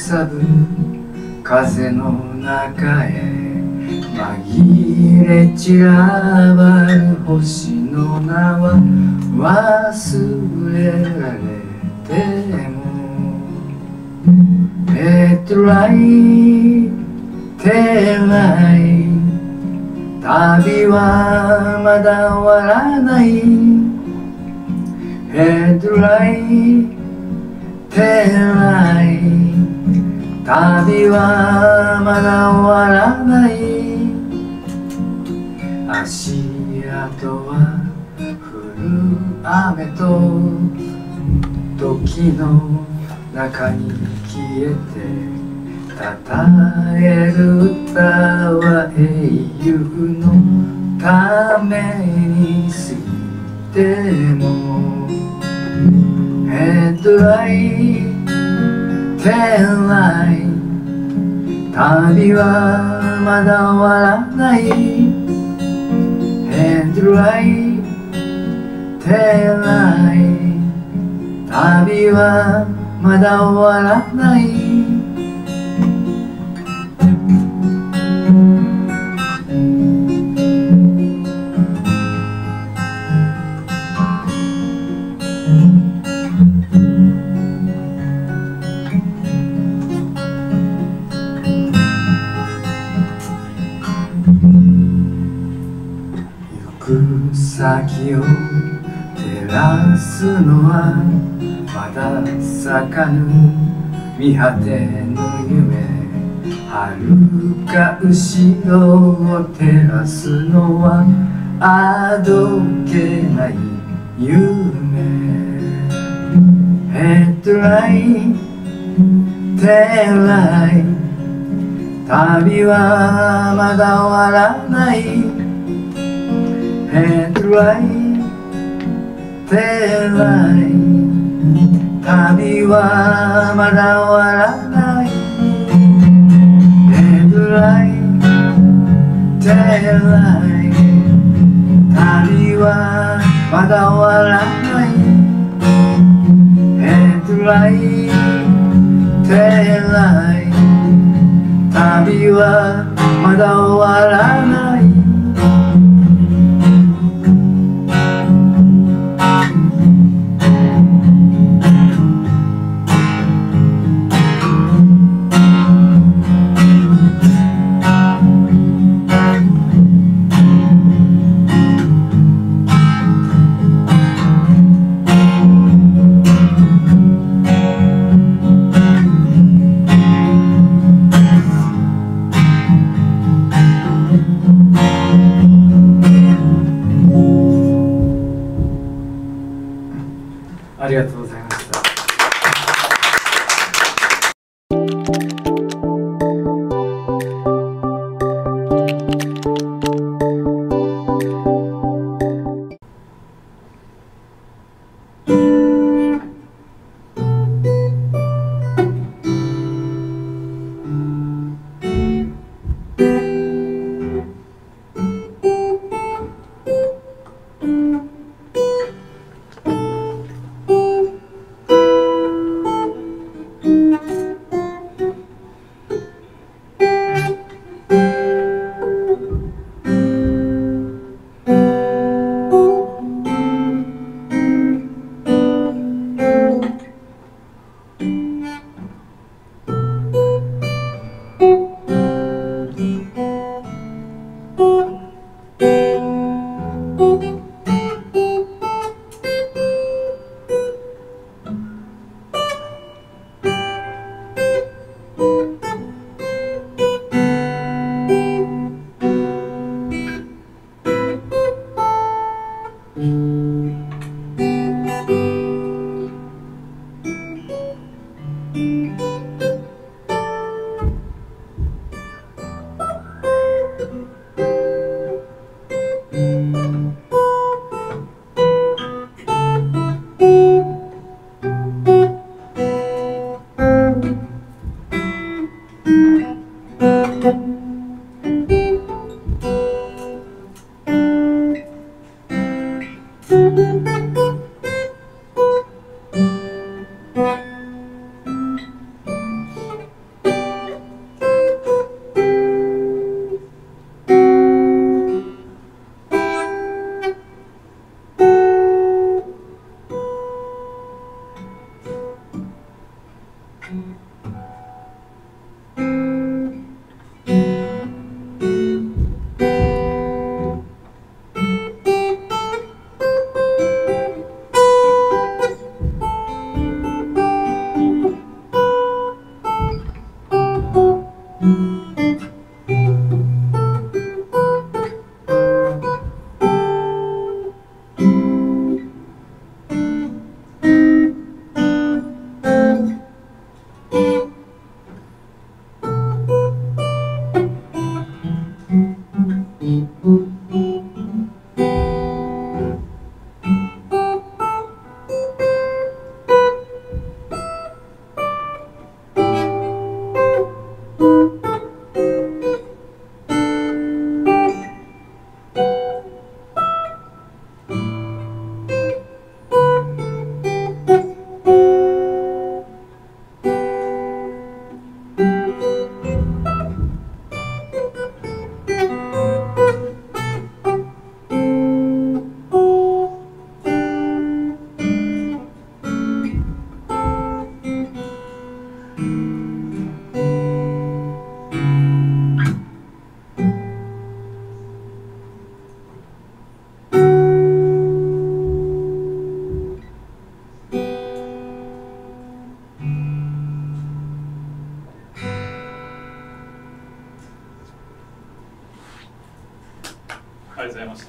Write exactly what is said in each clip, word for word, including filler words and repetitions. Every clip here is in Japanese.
さぶ風の中へ紛れ散らばる星の名は忘れられてもヘッドライトテーライ旅はまだ終わらないヘッドライトテーライ旅はまだ終わらない足跡は降る雨と時の中に消えて称える歌は英雄のために過ぎてもヘッドライトテーライ旅はまだ終わらないヘッドライトテーライ旅はまだ終わらない行く先を照らすのはまだ咲かぬ見果てぬ夢遥か後ろを照らすのはあどけない夢ヘッドライトテーライ旅はまだ終わらないヘッドライトテーライ旅はまだ終わらないヘッドライトテーライ旅はまだ終わらないヘッドライトテーライ旅はまだ終わらないありがとうございました。 ありがとうございました。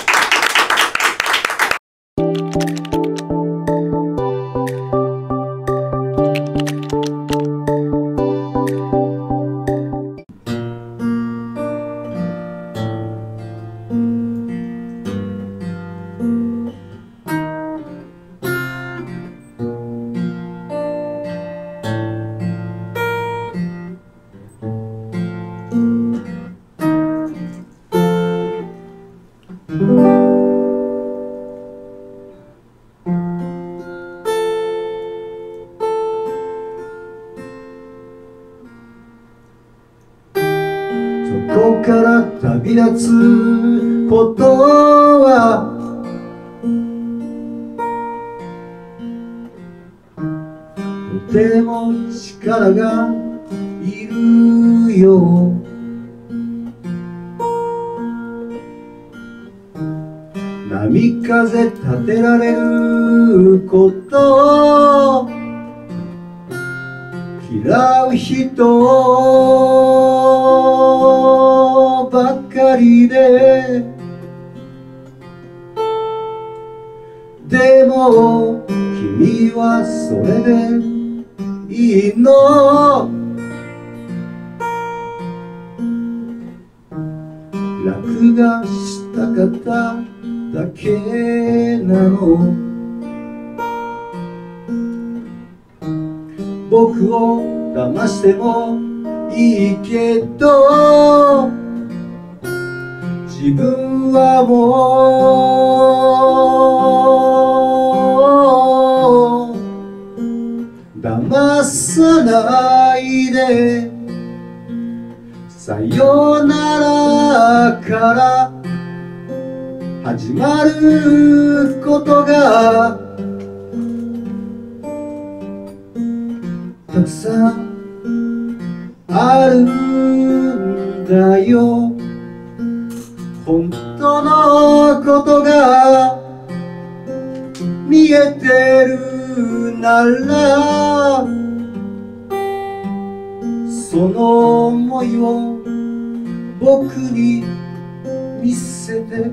そこから旅立つことはとても力がいるよ。波風立てられること嫌う人ばかりで、でも君はそれでいいの。楽がしたかっただけなの。僕を騙してもいいけど、自分はもう騙さないで。さよならから始まることがたくさんあるんだよ。本当のことが見えてるなら、その想いを僕に見せて。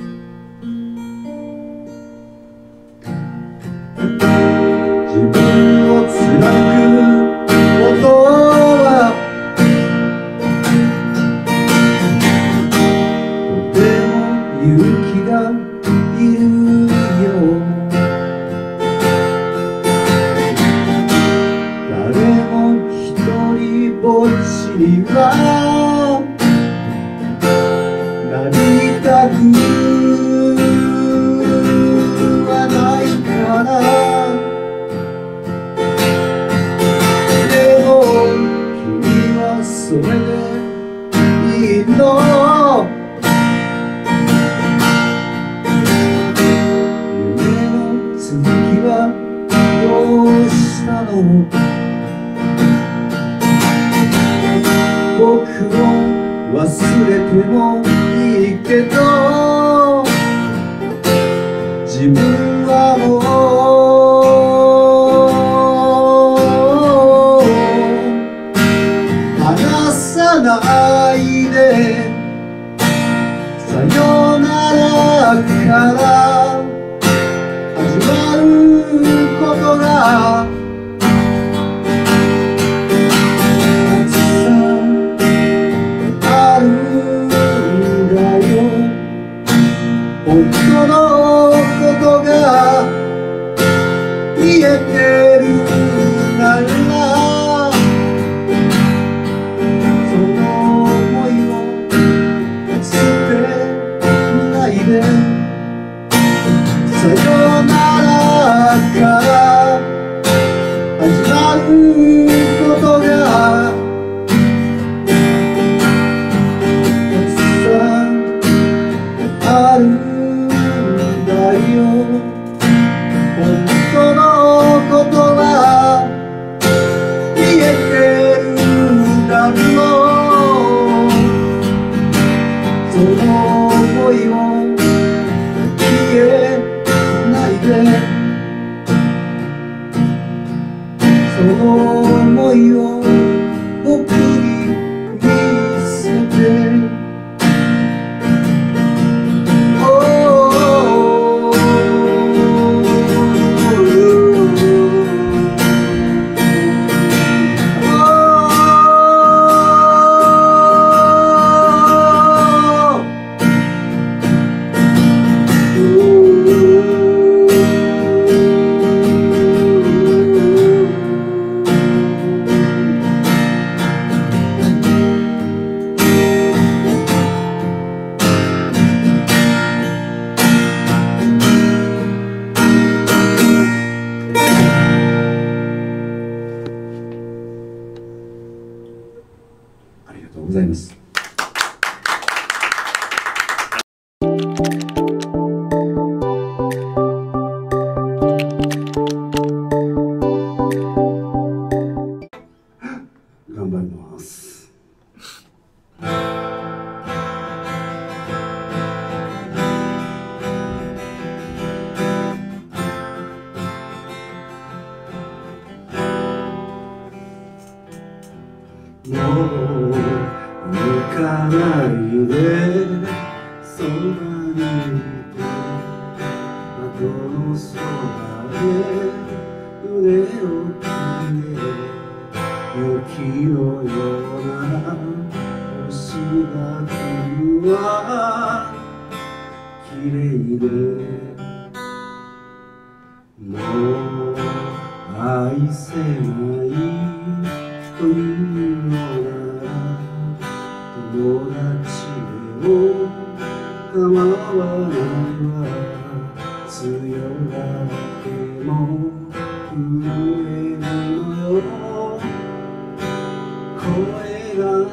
自分を貫くことはとても勇気がいるよ。誰も一人ぼっちにはなりたくはないから。それでいいの。夢の続きはどうしたの。僕を忘れてもいいけど、自分はもうないで。さよならから始まることがたくさんあるんだよ。本当のことが見えてるなら、さよならから始まることがたくさんあるんだよ。本当のことは見えてるだろう。その想いをその想いを僕に見せて。 でそばにいて窓のそばで腕を組んで雪のような星が来るわ綺麗でもう愛せないというのなら友達でも構わないわ強がっても震えるのよ声が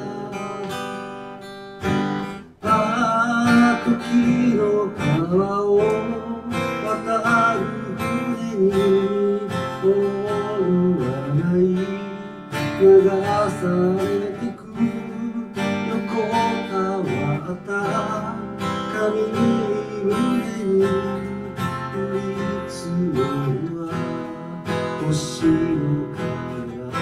ああ時の川を渡る船に終わらない流されてく横たわった髪胸に降り積もるは星のかけら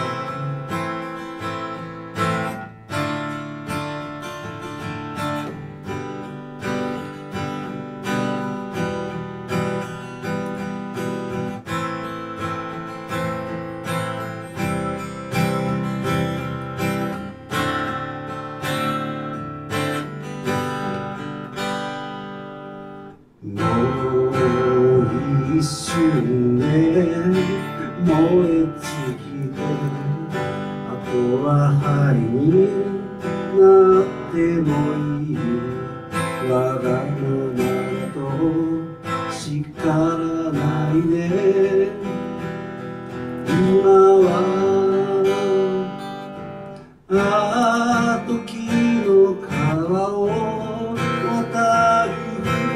もう一瞬で燃え尽きてあとは灰になってもいいわがままだと叱らないで今はああ時の川を渡る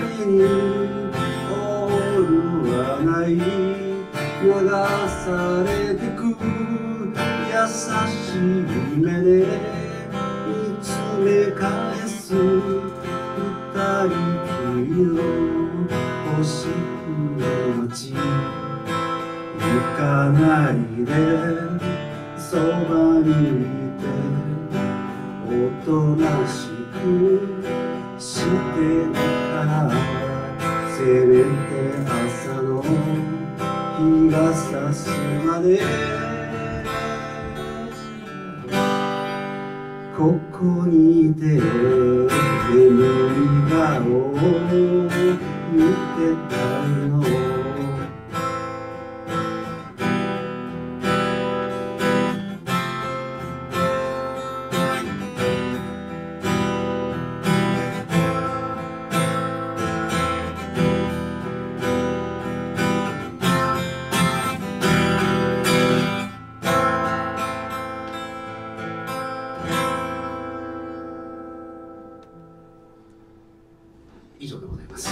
オールはない流されてく優しい目で見つめ返す二人きりの星の街行かないでそばにいておとなしくしてたせめて朝の日が差すまでここにいて眠り顔を見てたの以上でございます。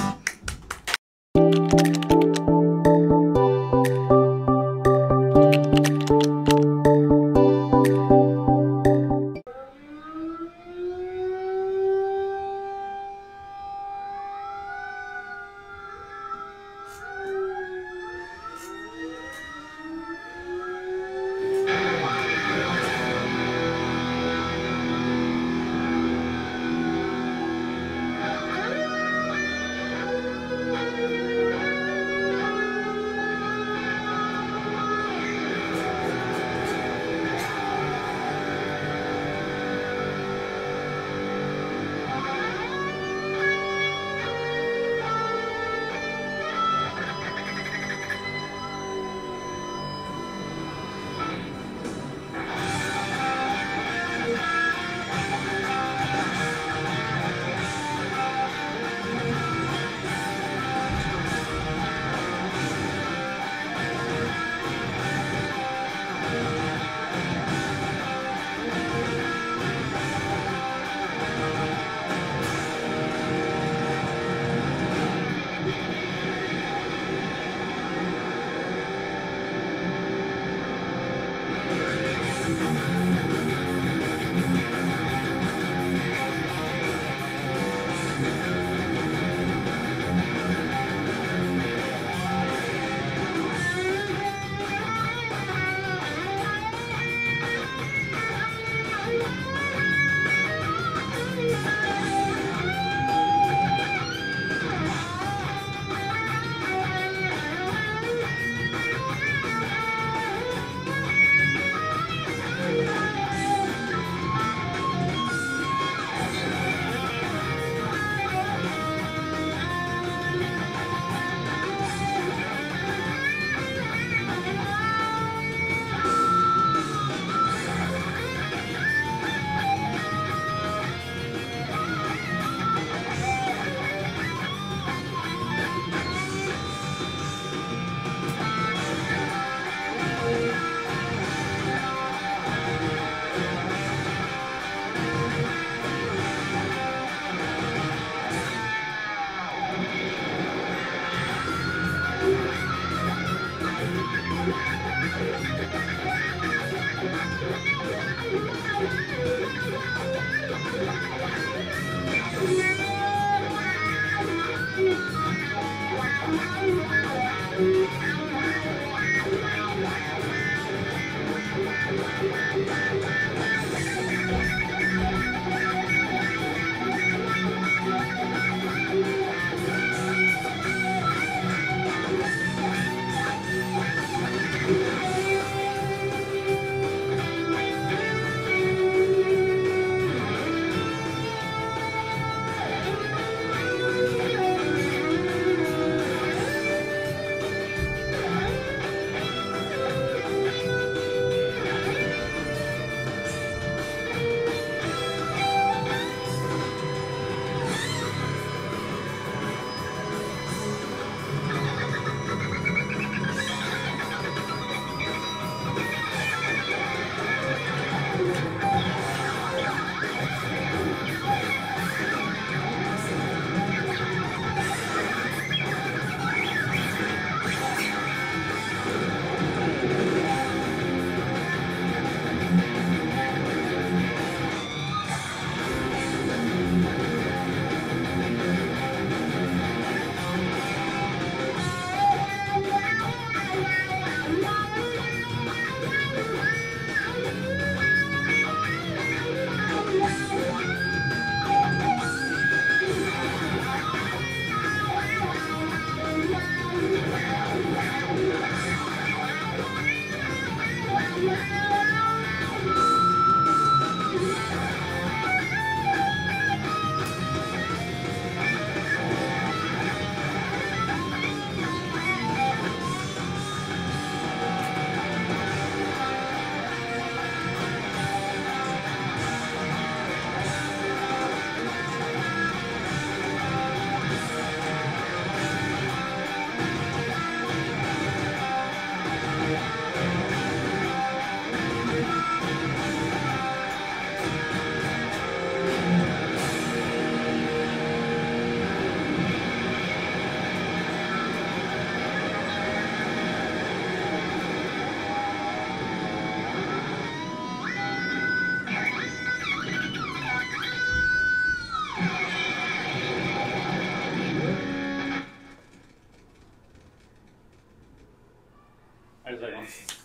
ありがとうございます。